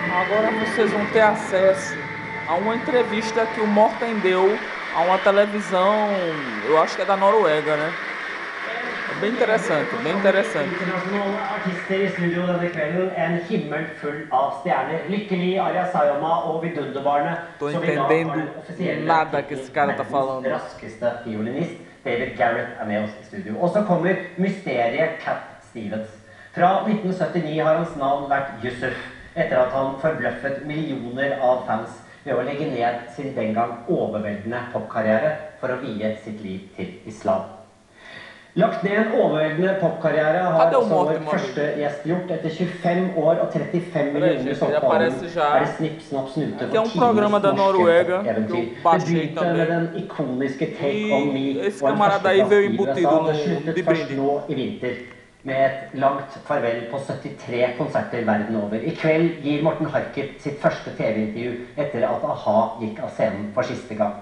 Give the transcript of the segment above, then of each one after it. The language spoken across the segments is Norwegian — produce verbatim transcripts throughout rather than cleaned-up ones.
Agora vocês vão ter acesso a uma entrevista que o Morten deu a uma televisão, eu acho que é da Noruega, né? É bem interessante, bem interessante. Internasjonale artister i studio denne kvelden. En himmel full av stjerner. Lykkelig, Arja Saijonmaa og Vidunderbarnet. Tô entendendo nada que esse cara tá falando. Raskeste violinist, David Garrett, er med oss i studio. Og så kommer mysteriet Cat Stevens. Fra nitten syttini har hans navn vært Yusuf, etter at han forbløffet millioner av fans ved å legge ned sin den gang overveldende popkarriere for å vie sitt liv til islam. Lagt ned en overveldende popkarriere har også vår første gjest gjort. Etter tjuefem år og trettifem millioner solgte album er det Snipp, Snapp, Snute for tidenes norske eventyr. Det begynte med den ikoniske Take On Me og en førsteplass i U S A. Det sluttet først nå i vinter med et langt farvel på syttitre konserter verden over. I kveld gir Morten Harket sitt første T V-intervju etter at a-ha gikk av scenen for siste gang.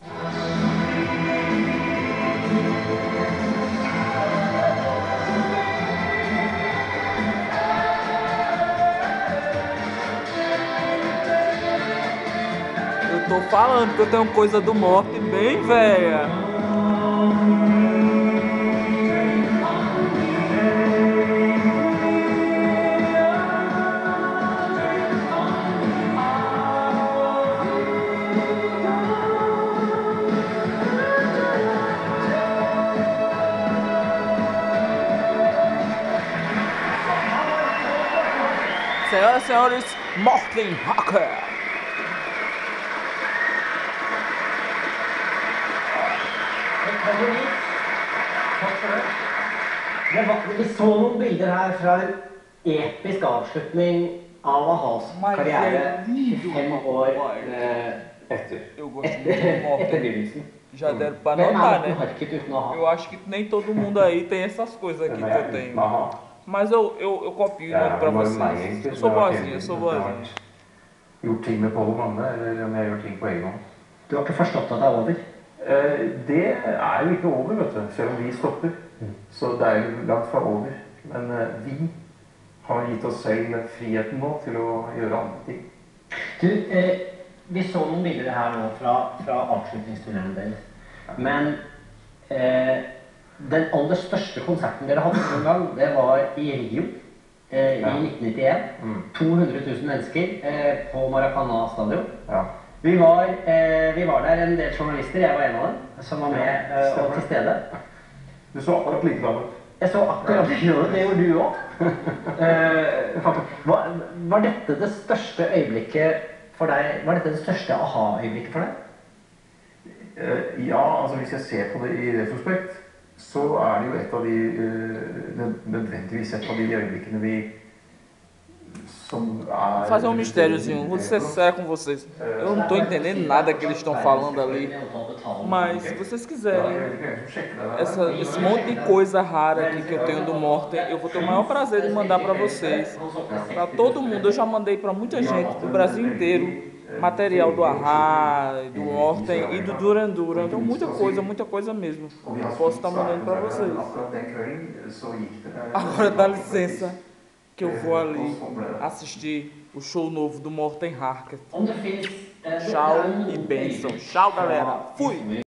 Eu tô falando que eu tenho coisa do Morten bem velha. Senhoras e senhores, Morten Harket. Vi så noen bilder her fra en episk avslutning av a-has karriere tjuefem år etter. Etter begynnelsen. Já deram pra notar, né? Eu acho que nem todo mundo aí tem essas coisas aqui que eu tenho. Mas eu, eu, eu copio é, pra vocês. Eu sou boazinha, eu sou boazinha. Gjort ting med Paul Magne, eller om jeg gjør ting på egen hånd. Du har ikke forstått at det er over? Eh, det er jo ikke over, vet du. Selv om vi stopper. Mm. Så det er jo langt fra over. Men eh, vi har gitt oss selv friheten nå til å gjøre andre ting. Du, eh, vi så noen bilder her nå fra, fra avslutningsturneringen deres. Men eh, den aller største konserten dere hadde noen gang, det var i Rio eh, i ja. nitten nittien. Mm. to hundre tusen mennesker eh, på Maracanã stadion. Ja. Vi, var, eh, vi var der en del journalister, jeg var en av dem, som var med eh, og til stede. Du så akkurat likedan ut. Jeg så akkurat likedan, det gjorde du også. eh, var, var dette det største øyeblikket for deg? Var dette det største a-ha-øyeblikket for deg? Eh, ja, altså hvis jeg ser på det i retrospekt, så er det jo et av de, uh, nødvendigvis et av de øyeblikkene vi som er... Vou fazer um mistériozinho, vou ser sério com vocês. Eu não tô entendendo nada que eles estão falando ali. Mas se vocês quiserem essa, esse monte de coisa rara aqui que eu tenho do Morten, eu vou ter o maior prazer de mandar pra vocês. Pra todo mundo, eu já mandei pra muita gente do Brasil inteiro. Material do a-ha, do Morten e do Duran Duran. Então muita coisa, muita coisa mesmo. Eu posso estar mandando para vocês. Agora dá licença que eu vou ali assistir o show novo do Morten Harket. Tchau e bênção. Tchau, galera. Fui!